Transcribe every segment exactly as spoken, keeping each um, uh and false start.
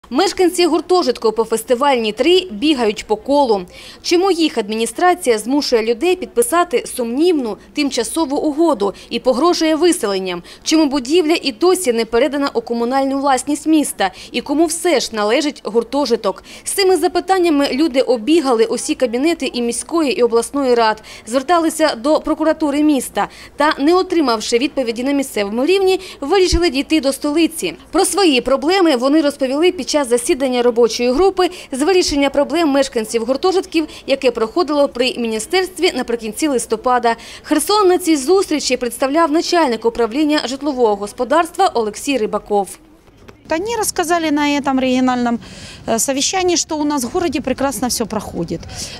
Мешканці гуртожитку по фестивальній три бігають по колу. Чому їх адміністрація змушує людей підписати сумнівну тимчасову угоду і погрожує виселенням? Чому будівля і досі не передана у комунальну власність міста? І кому все ж належить гуртожиток? З цими запитаннями люди обігали усі кабінети і міської, і обласної рад, зверталися до прокуратури міста та, не отримавши відповіді на місцевому рівні, вирішили дійти до столиці. Про свої проблеми вони розповіли під час засідання робочої групи з вирішення проблем мешканців гуртожитків, яке проходило при міністерстві наприкінці листопада. Херсон на цій зустрічі представляв начальник управління житлового господарства Олексій Рибаков. Они рассказали на этом региональном совещании, что у нас в городе прекрасно все проходит.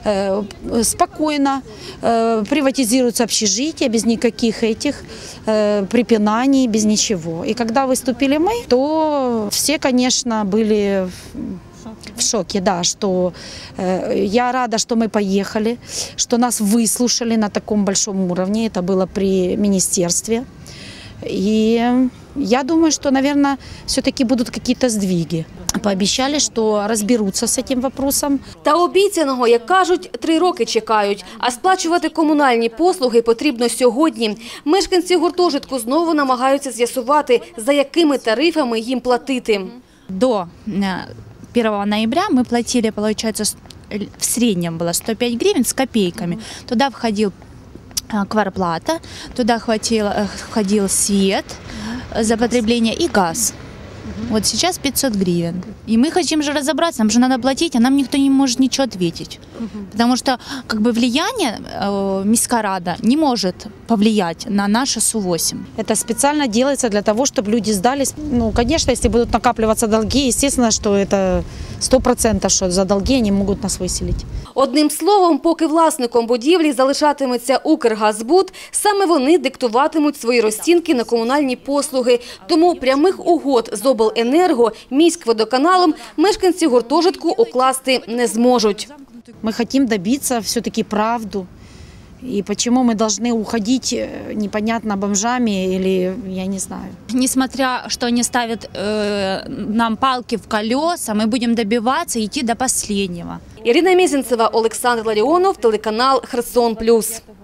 Спокойно приватизируются общежития, без никаких этих препинаний, без ничего. И когда выступили мы, то все, конечно, были в шоке, да, что я рада, что мы поехали, что нас выслушали на таком большом уровне. Это было при министерстве. И я думаю, что, наверное, все-таки будут какие-то сдвиги. Пообещали, что разберутся с этим вопросом. Та обіцяного, як кажуть, три роки чекають. А сплачувати комунальні послуги потрібно сьогодні. Мешканці гуртожитку знову намагаються з'ясувати, за якими тарифами їм платити. До первого ноября мы платили, получается, в среднем было сто пять гривен с копейками. Туда входил квартплата, туда хватило, входил свет за потребление и газ. Вот сейчас пятьсот гривен. И мы хотим же разобраться, нам же надо платить, а нам никто не может ничего ответить. Потому что как бы влияние э, Міська рада не может повлиять на наше Су восемь. Это специально делается для того, чтобы люди сдались. Ну, конечно, если будут накапливаться долги, естественно, что это сто процентов, что за долги они могут нас выселить. Одним словом, поки власником будівлі залишатиметься Укргазбуд, саме вони диктуватимуть свої розцінки на комунальні послуги. Тому прямих угод з обленерго, міськводоканалом мешканці гуртожитку укласти не зможуть. Мы хотим добиться все-таки правду. И почему мы должны уходить непонятно бомжами или я не знаю. Несмотря, что они ставят э, нам палки в колеса, мы будем добиваться и идти до последнего. Ірина Мезенцева, Олександр Ларіонов, телеканал Херсон Плюс.